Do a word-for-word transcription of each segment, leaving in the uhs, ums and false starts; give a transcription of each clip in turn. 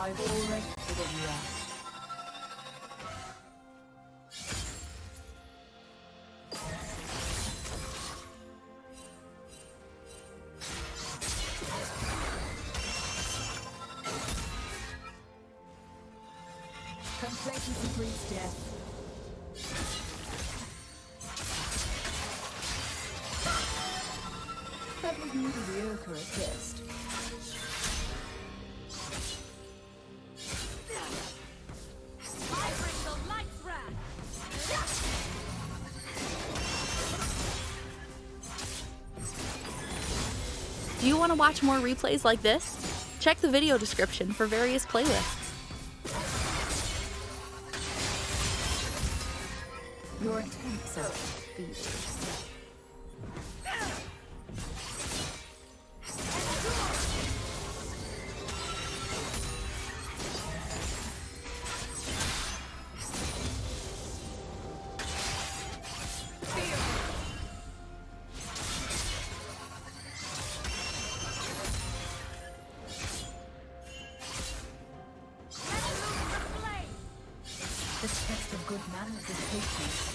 I've already figured you out. Complacency breeds death. That was mediocre at best. I bring the lights round. Do you want to watch more replays like this? Check the video description for various playlists. Your attempts are feeble. The test of good manners is patience.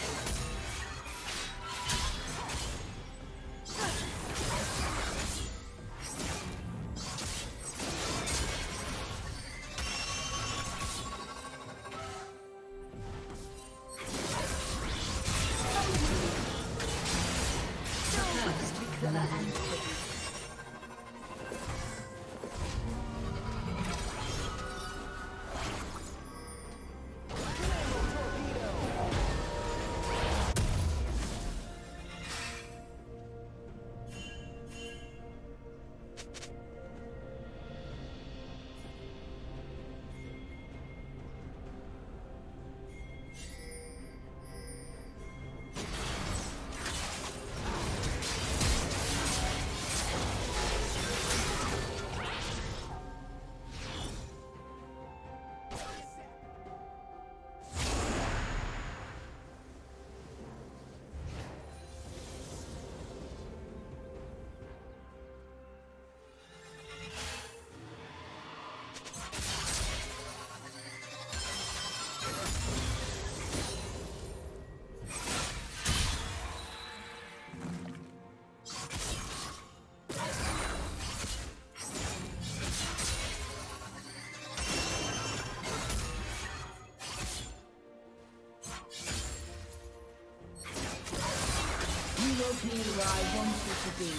You will be where I want you to be.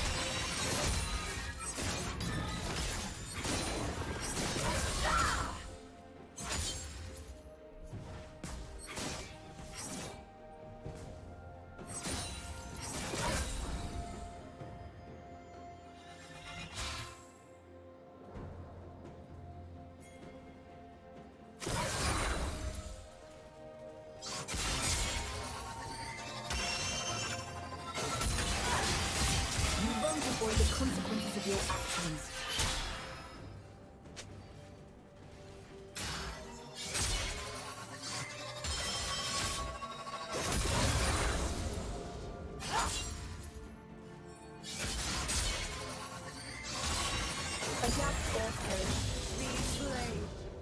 Avoid the consequences of your actions. Adapt or perish. Replay.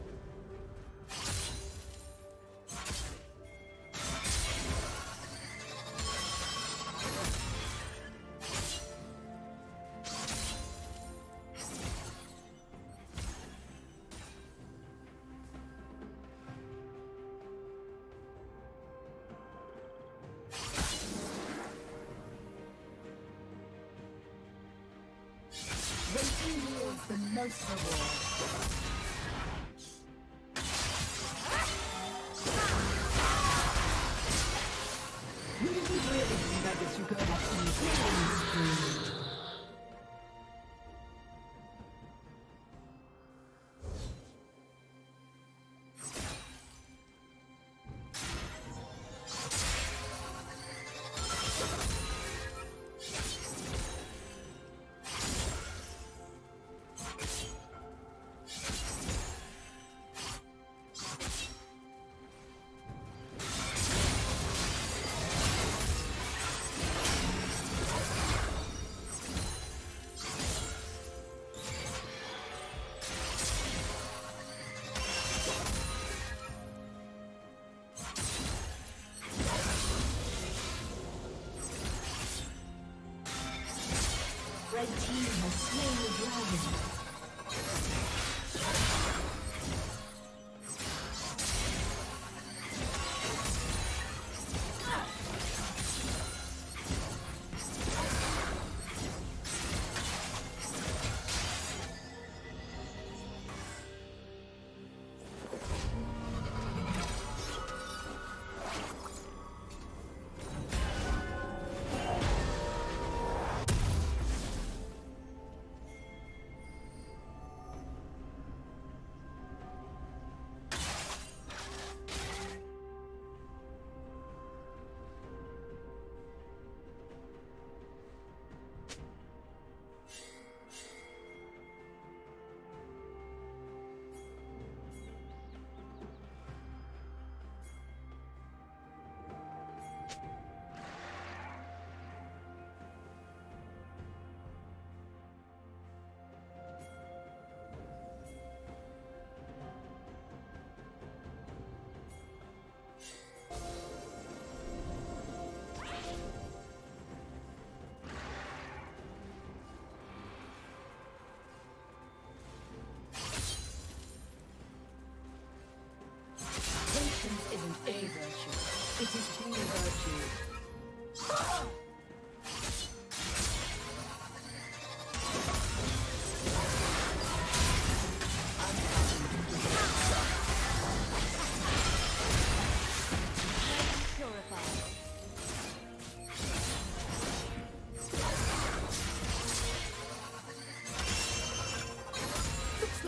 Waiting yields the most reward. You didn't really think I guess you could have seen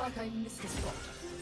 like I missed a spot.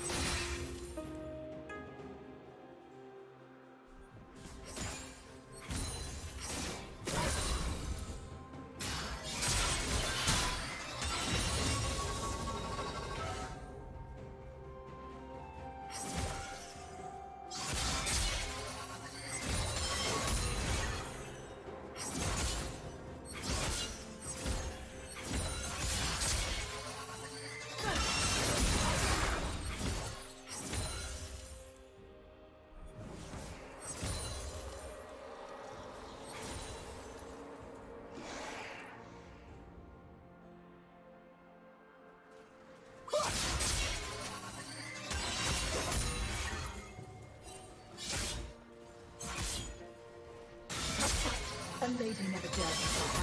A lady never dared to say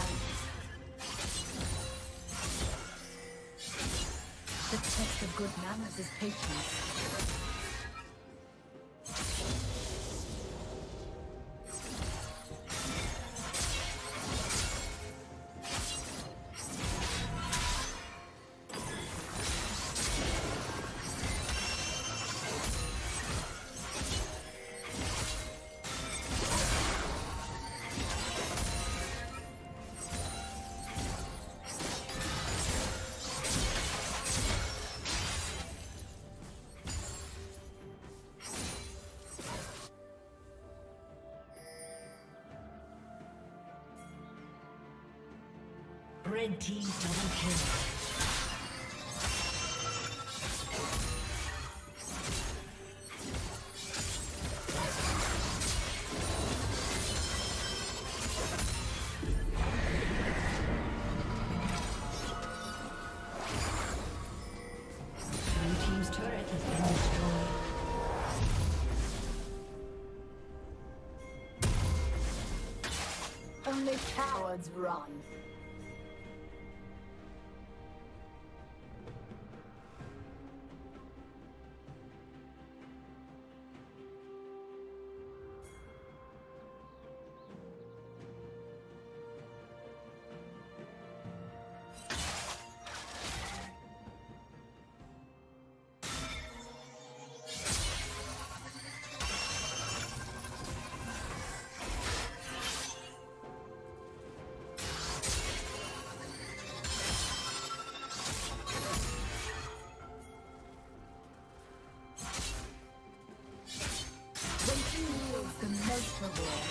the test of good manners is patience. Red team double kill. Blue team's turret has been destroyed. Only cowards run. The most reward.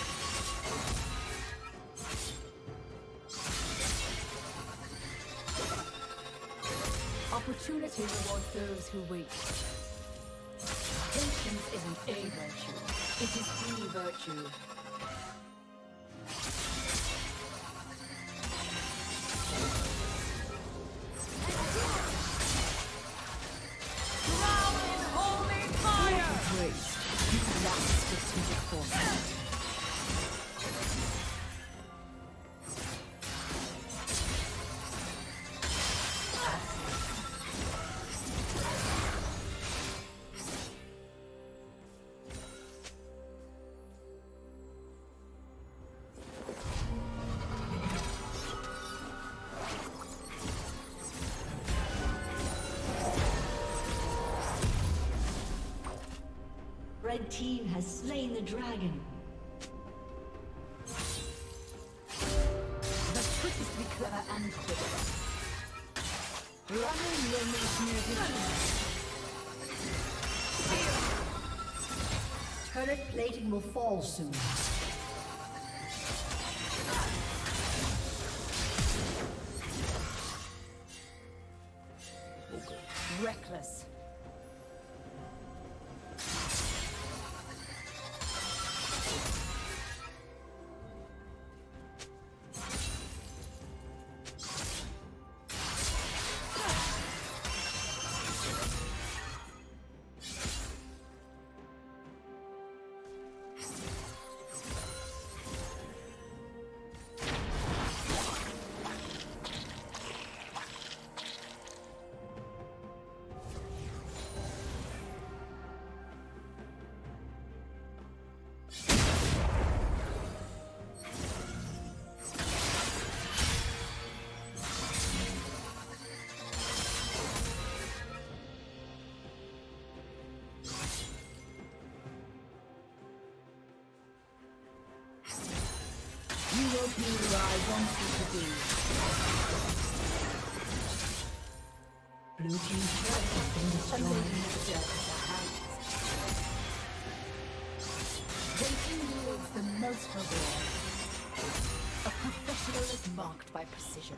Opportunity rewards those who wait. Patience isn't a virtue, it is the virtue. Red team has slain the dragon. The trick is to be clever and quick. Running will make me a turret plating will fall soon. Reckless. who I want you to be. Blue team's turret has been destroyed. Waiting yields the most reward. A professional is marked by precision.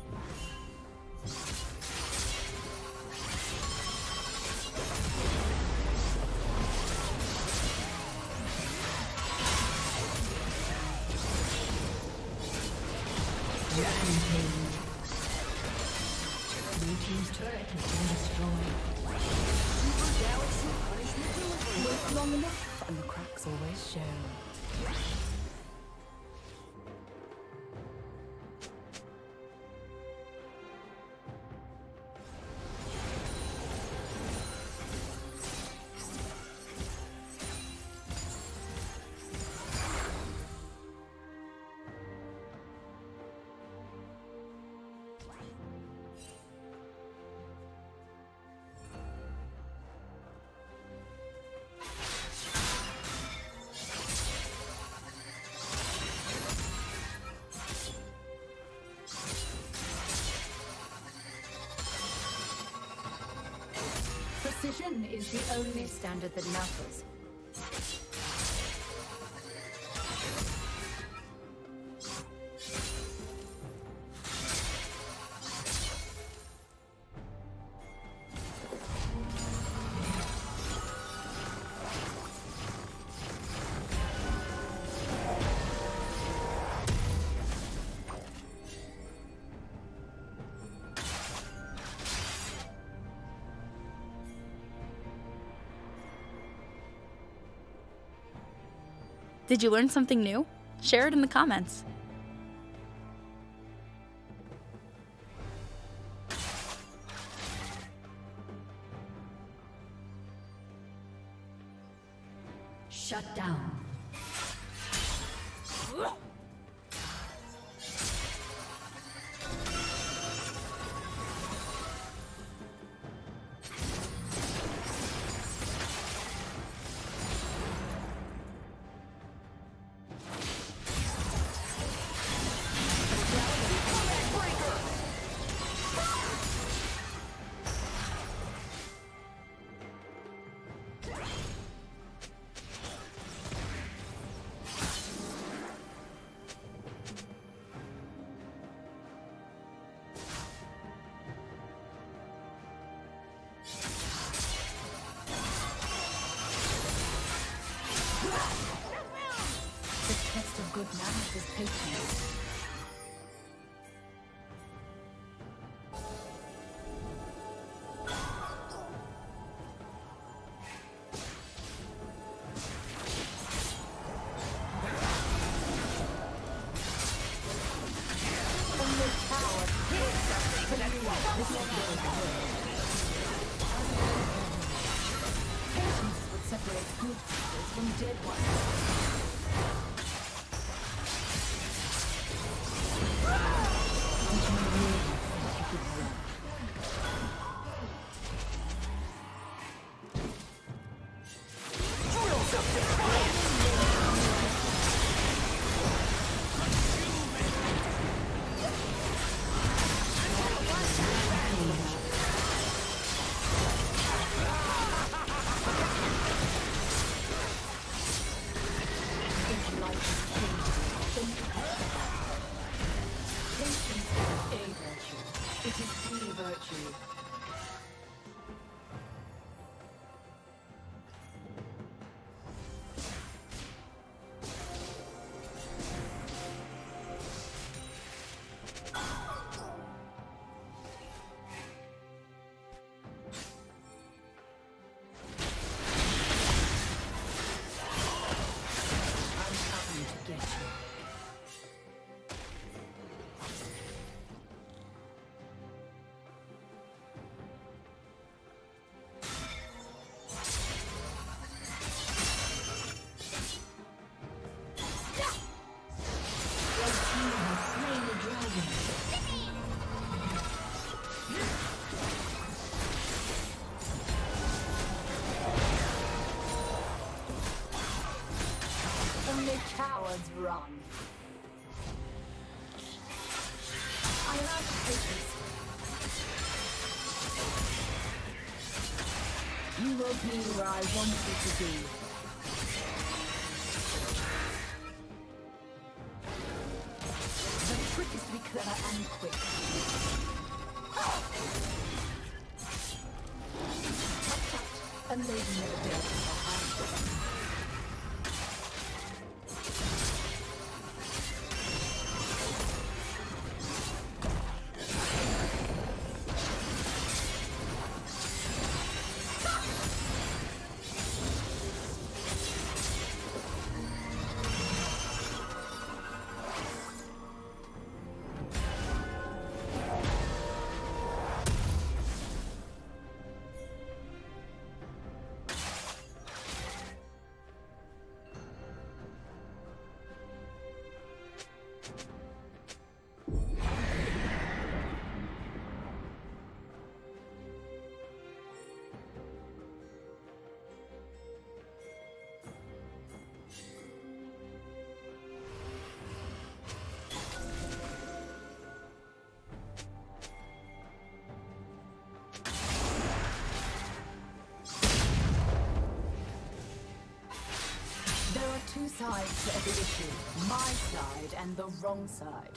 Rampage. Blue team's turret has been destroyed. Super galaxy punishment delivery. Wait long enough, and the cracks always show. Precision is the only standard that matters. Did you learn something new? Share it in the comments. Shut down. Good manners is patience. Patience would separate good people from dead ones. Cowards run. I am out of patience. You will be where I want you to be. The trick is to be clever and quick. Tap tap, a lady never dares to behind. Two sides to every issue. My side and the wrong side.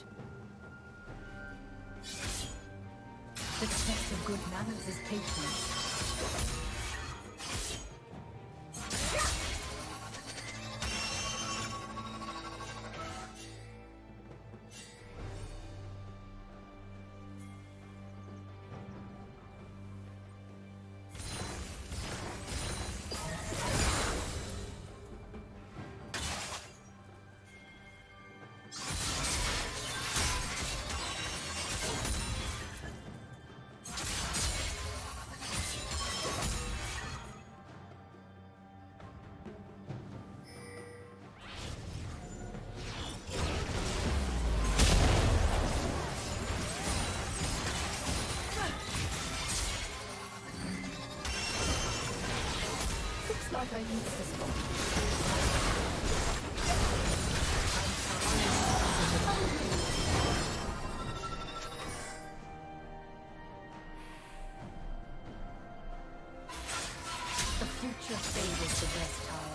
The test of good manners is patience. Like I need this one. The future favors the best tower.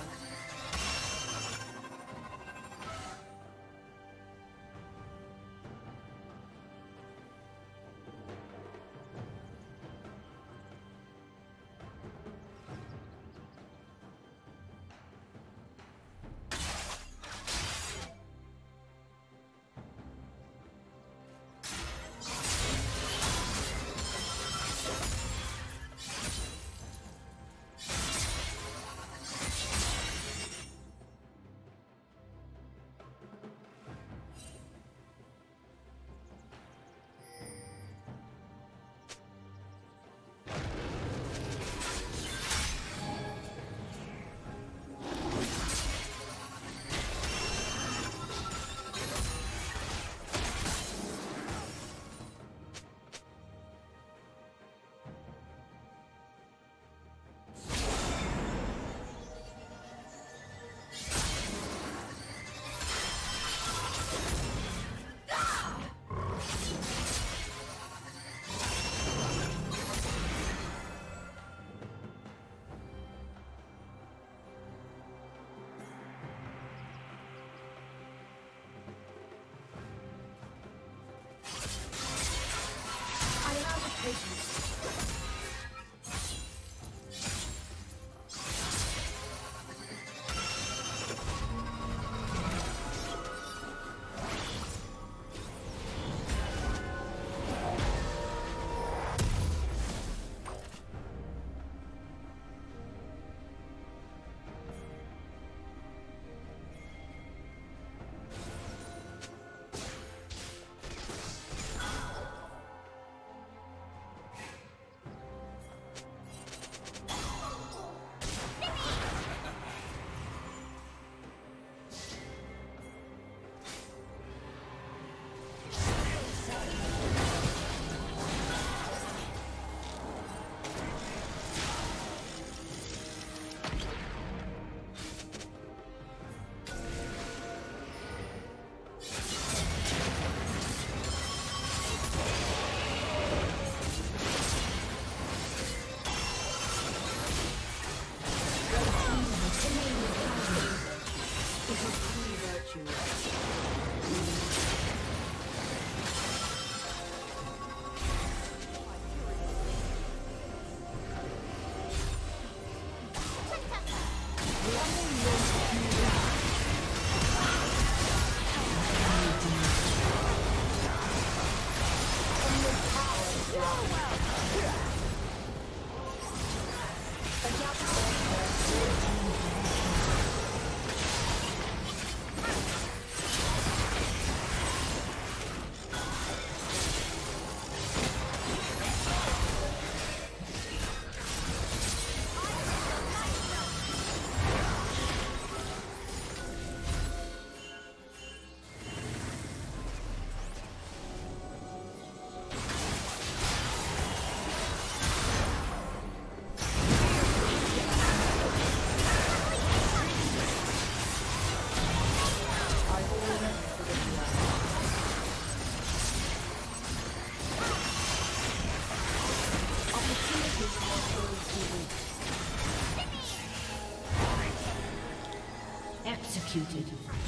executed.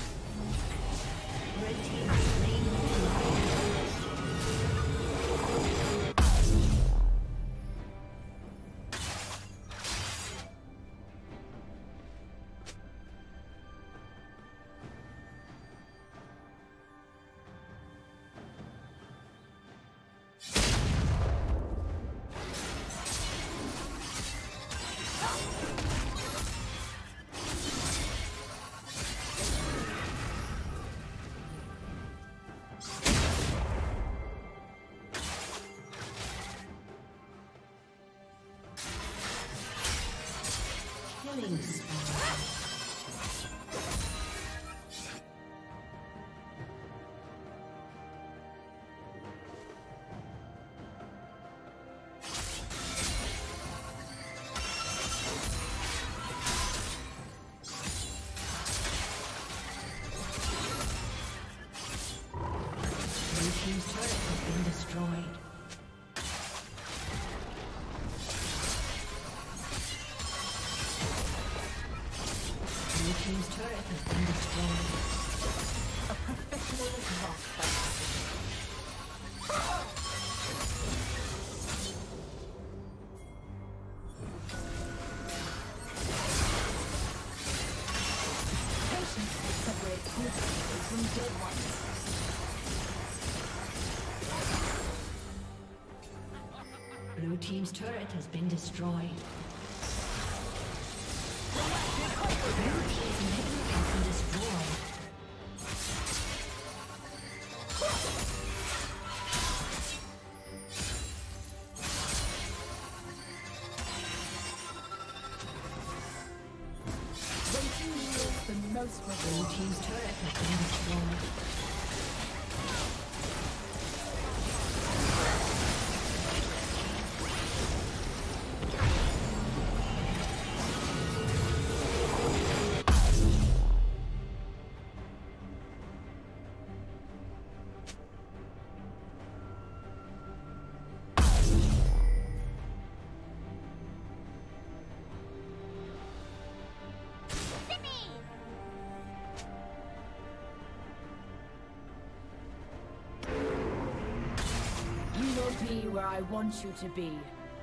Red team has slain the dragon. Killing spree. Blue team's turret has been destroyed. Blue team's turret has been destroyed. A professional is not practicing. Patience separates good people from dead ones. Blue team's turret has been destroyed. Blue team's inhibitor has been destroyed. Waiting yields the most. Blue team's turret has been destroyed. Be where I want you to be.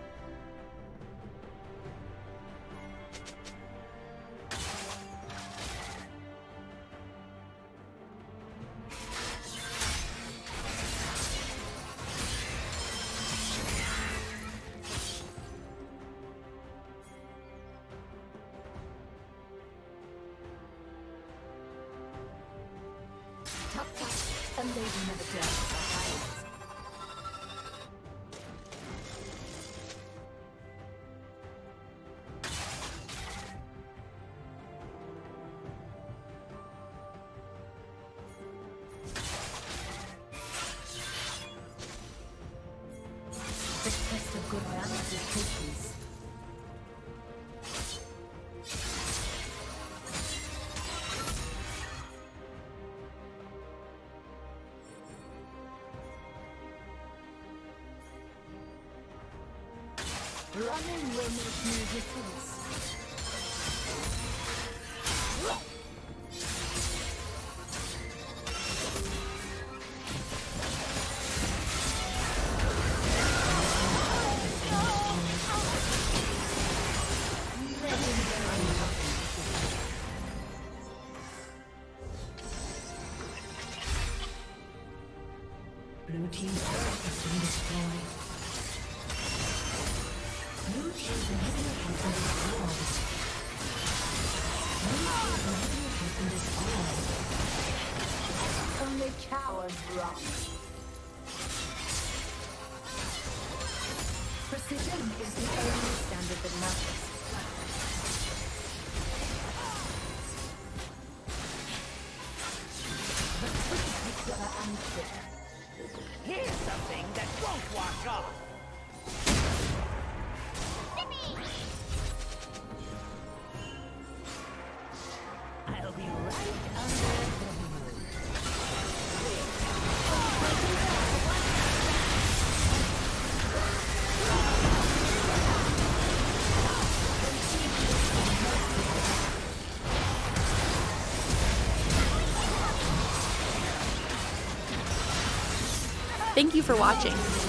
Tough, tough, and lady never dares to hide. The test of good manners is patience. Running will make no difference. Blue team's turret has been destroyed. Blue team's inhibitor has been destroyed. Blue team's inhibitor has been destroyed. Only cowards rot. Precision is the only standard that matters. But quick, clever, and quick. Here's something that won't wash off. I'll be right under the moon. Thank you for watching.